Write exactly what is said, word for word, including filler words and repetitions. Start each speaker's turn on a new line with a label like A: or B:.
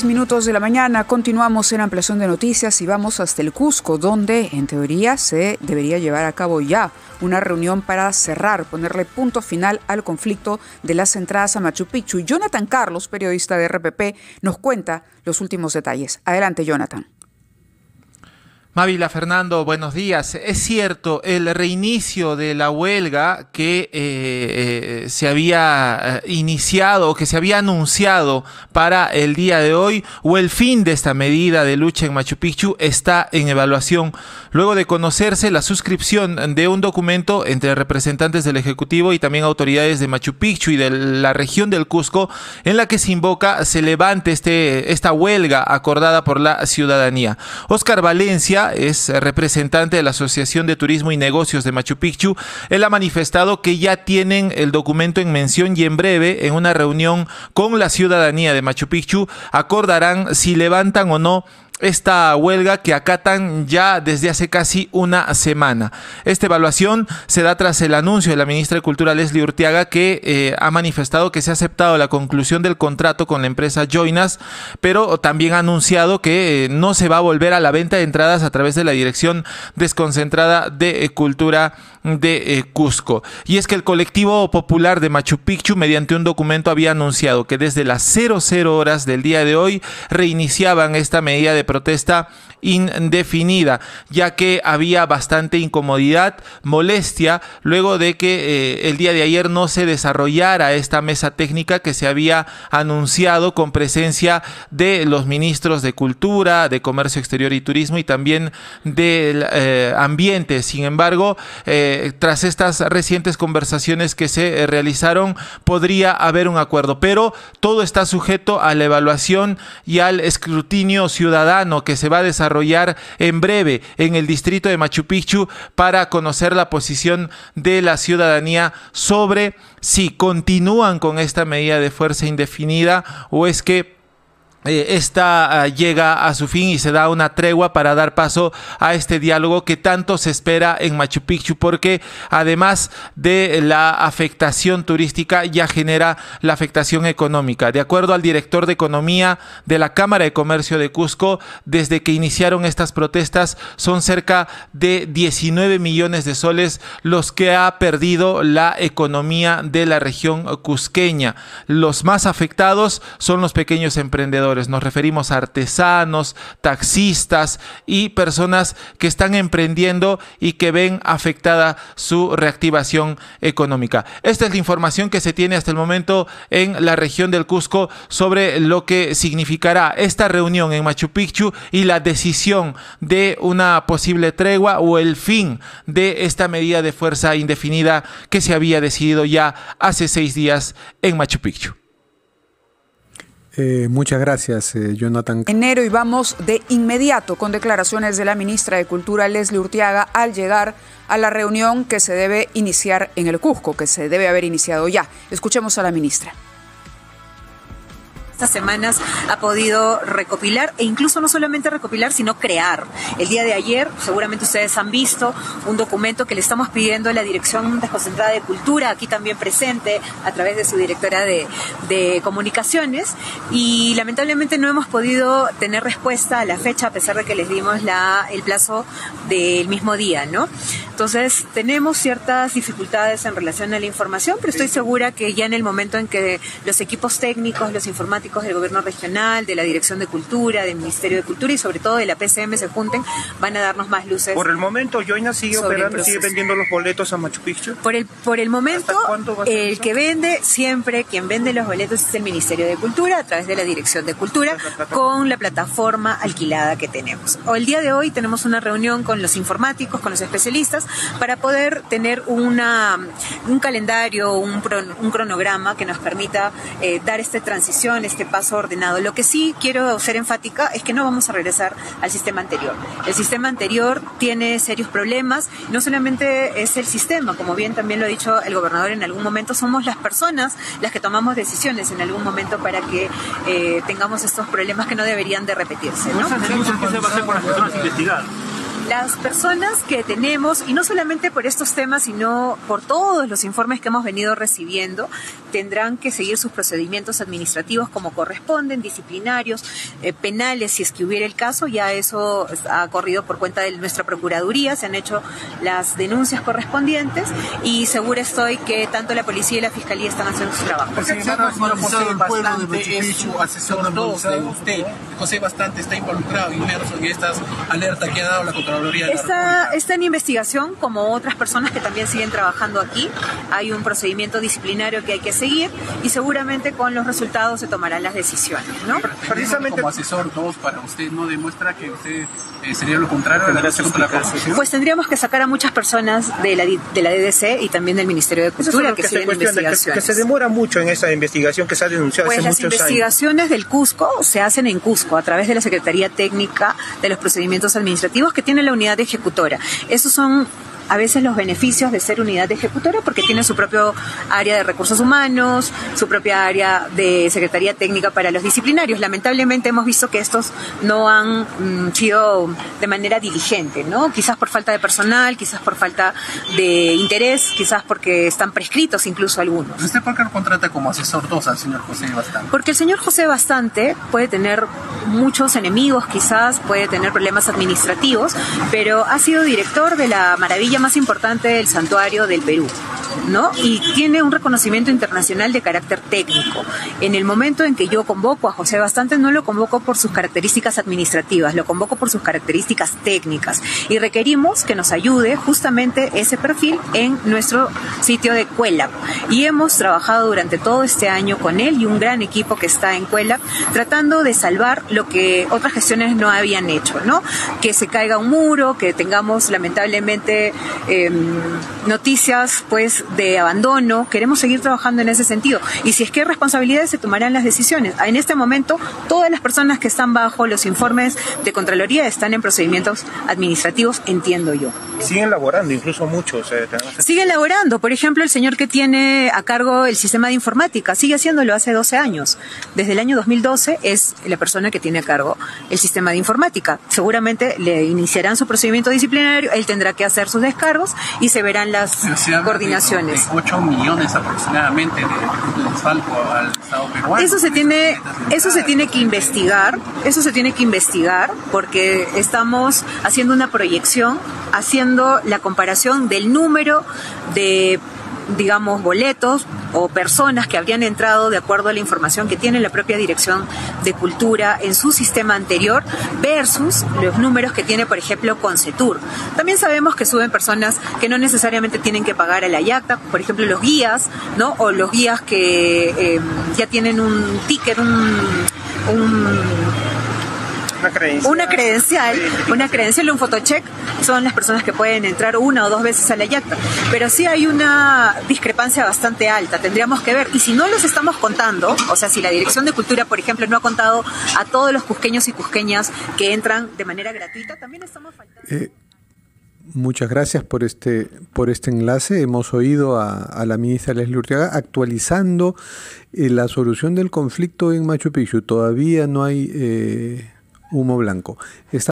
A: minutos de la mañana, continuamos en ampliación de noticias y vamos hasta el Cusco, donde en teoría se debería llevar a cabo ya una reunión para cerrar, ponerle punto final al conflicto de las entradas a Machu Picchu. Jonathan Carlos, periodista de R P P, nos cuenta los últimos detalles. Adelante, Jonathan.
B: Mávila, Fernando, buenos días. Es cierto, el reinicio de la huelga que eh, eh, se había iniciado o que se había anunciado para el día de hoy, o el fin de esta medida de lucha en Machu Picchu, está en evaluación, luego de conocerse la suscripción de un documento entre representantes del Ejecutivo y también autoridades de Machu Picchu y de la región del Cusco, en la que se invoca se levante este, esta huelga acordada por la ciudadanía. Óscar Valencia es representante de la Asociación de Turismo y Negocios de Machu Picchu. Él ha manifestado que ya tienen el documento en mención y en breve, en una reunión con la ciudadanía de Machu Picchu, acordarán si levantan o no esta huelga que acatan ya desde hace casi una semana. Esta evaluación se da tras el anuncio de la ministra de Cultura, Leslie Urteaga, que eh, ha manifestado que se ha aceptado la conclusión del contrato con la empresa Joinas, pero también ha anunciado que eh, no se va a volver a la venta de entradas a través de la Dirección Desconcentrada de Cultura de eh, Cusco. Y es que el colectivo popular de Machu Picchu, mediante un documento, había anunciado que desde las cero cero horas del día de hoy reiniciaban esta medida de protesta indefinida, ya que había bastante incomodidad, molestia, luego de que eh, el día de ayer no se desarrollara esta mesa técnica que se había anunciado con presencia de los ministros de Cultura, de Comercio Exterior y Turismo y también del eh, Ambiente. Sin embargo, eh, tras estas recientes conversaciones que se eh, realizaron, podría haber un acuerdo, pero todo está sujeto a la evaluación y al escrutinio ciudadano que se va a desarrollar en breve en el distrito de Machu Picchu para conocer la posición de la ciudadanía sobre si continúan con esta medida de fuerza indefinida o es que Eh, esta uh, llega a su fin y se da una tregua para dar paso a este diálogo que tanto se espera en Machu Picchu, porque además de la afectación turística ya genera la afectación económica. De acuerdo al director de Economía de la Cámara de Comercio de Cusco, desde que iniciaron estas protestas son cerca de diecinueve millones de soles los que ha perdido la economía de la región cusqueña. Los más afectados son los pequeños emprendedores. Nos referimos a artesanos, taxistas y personas que están emprendiendo y que ven afectada su reactivación económica. Esta es la información que se tiene hasta el momento en la región del Cusco sobre lo que significará esta reunión en Machu Picchu y la decisión de una posible tregua o el fin de esta medida de fuerza indefinida que se había decidido ya hace seis días en Machu Picchu.
C: Eh, muchas gracias, eh, Jonathan.
A: Enero y vamos de inmediato con declaraciones de la ministra de Cultura, Leslie Urteaga, al llegar a la reunión que se debe iniciar en el Cusco, que se debe haber iniciado ya. Escuchemos a la ministra.
D: Estas semanas ha podido recopilar e incluso no solamente recopilar, sino crear. El día de ayer, seguramente ustedes han visto un documento que le estamos pidiendo a la Dirección Desconcentrada de Cultura, aquí también presente, a través de su directora de, de Comunicaciones, y lamentablemente no hemos podido tener respuesta a la fecha, a pesar de que les dimos la, el plazo del mismo día, ¿no? Entonces, tenemos ciertas dificultades en relación a la información, pero estoy segura que ya en el momento en que los equipos técnicos, los informáticos del gobierno regional, de la Dirección de Cultura, del Ministerio de Cultura y sobre todo de la P C M se junten, van a darnos más luces.
E: Por el momento, Joinas sigue operando, sigue vendiendo los boletos a Machu Picchu.
D: Por el, por el momento, el eso? que vende, siempre quien vende los boletos es el Ministerio de Cultura a través de la Dirección de Cultura con la plataforma alquilada que tenemos. O el día de hoy tenemos una reunión con los informáticos, con los especialistas, para poder tener una, un calendario, un, un cronograma que nos permita eh, dar esta transición, este paso ordenado. Lo que sí quiero ser enfática es que no vamos a regresar al sistema anterior. El sistema anterior tiene serios problemas, no solamente es el sistema, como bien también lo ha dicho el gobernador en algún momento, somos las personas las que tomamos decisiones en algún momento para que eh, tengamos estos problemas que no deberían de repetirse, ¿no?
F: ¿Qué se va a hacer con las personas investigadas?
D: Las personas que tenemos, y no solamente por estos temas, sino por todos los informes que hemos venido recibiendo, tendrán que seguir sus procedimientos administrativos como corresponden, disciplinarios, eh, penales, si es que hubiera el caso. Ya eso ha corrido por cuenta de nuestra Procuraduría, se han hecho las denuncias correspondientes y segura estoy que tanto la policía y la fiscalía están haciendo su trabajo.
F: Porque el señor José Bastante es su asesor dos de usted. José Bastante está involucrado, inmerso en estas alertas que ha dado la Contraloría de la
D: Está, está en investigación, como otras personas que también siguen trabajando aquí. Hay un procedimiento disciplinario que hay que seguir y seguramente con los resultados se tomarán las decisiones, ¿no?
F: Precisamente como asesor dos para usted, ¿no demuestra que usted eh, sería lo contrario de la lucha contra la corrupción?
D: Pues tendríamos que sacar a muchas personas de la, de la D D C y también del Ministerio de Cultura que, que siguen investigaciones.
E: Que, que se demora mucho en esa investigación que se ha denunciado
D: pues
E: hace
D: las
E: muchos
D: investigaciones
E: años.
D: del Cusco se hacen en Cusco a través de la Secretaría Técnica de los Procedimientos Administrativos que tiene la unidad ejecutora. Esos son a veces los beneficios de ser unidad ejecutora porque tiene su propio área de recursos humanos, su propia área de Secretaría Técnica para los disciplinarios. Lamentablemente hemos visto que estos no han mm, sido de manera diligente, ¿no? Quizás por falta de personal, quizás por falta de interés, quizás porque están prescritos incluso algunos.
F: ¿Usted por qué lo contrata como asesor dos al señor José Bastante?
D: Porque el señor José Bastante puede tener muchos enemigos, quizás puede tener problemas administrativos, pero ha sido director de la maravilla más importante del santuario del Perú, ¿no? Y tiene un reconocimiento internacional de carácter técnico. En el momento en que yo convoco a José Bastante, no lo convoco por sus características administrativas, lo convoco por sus características técnicas y requerimos que nos ayude justamente ese perfil en nuestro sitio de Cuelap. Y hemos trabajado durante todo este año con él y un gran equipo que está en Cuelap tratando de salvar lo que otras gestiones no habían hecho, ¿no? Que se caiga un muro, que tengamos lamentablemente eh, noticias pues de abandono. Queremos seguir trabajando en ese sentido y si es que hay responsabilidades se tomarán las decisiones. En este momento todas las personas que están bajo los informes de Contraloría están en procedimientos administrativos, entiendo yo.
E: Siguen laborando, incluso muchos. Eh,
D: Siguen laborando. Por ejemplo, el señor que tiene a cargo el sistema de informática sigue haciéndolo hace doce años. Desde el año dos mil doce es la persona que tiene a cargo el sistema de informática. Seguramente le iniciarán su procedimiento disciplinario, él tendrá que hacer sus descargos y se verán las coordinaciones.
F: De ocho millones aproximadamente de, de desfalco al Estado peruano.
D: Eso se tiene, eso se tiene que investigar, eso se tiene que investigar porque estamos haciendo una proyección, haciendo la comparación del número de, digamos, boletos o personas que habrían entrado de acuerdo a la información que tiene la propia Dirección de Cultura en su sistema anterior versus los números que tiene, por ejemplo, Concetur. También sabemos que suben personas que no necesariamente tienen que pagar a la yacta, por ejemplo, los guías, ¿no? O los guías que eh, ya tienen un ticket, un... un
E: Una credencial.
D: Una credencial, una credencial, un photocheck, son las personas que pueden entrar una o dos veces a la yacta. Pero sí hay una discrepancia bastante alta, tendríamos que ver. Y si no los estamos contando, o sea, si la Dirección de Cultura, por ejemplo, no ha contado a todos los cusqueños y cusqueñas que entran de manera gratuita, también estamos faltando.
C: Eh, muchas gracias por este, por este enlace. Hemos oído a, a la ministra Leslie Urteaga actualizando eh, la solución del conflicto en Machu Picchu. Todavía no hay... Eh, humo blanco. Está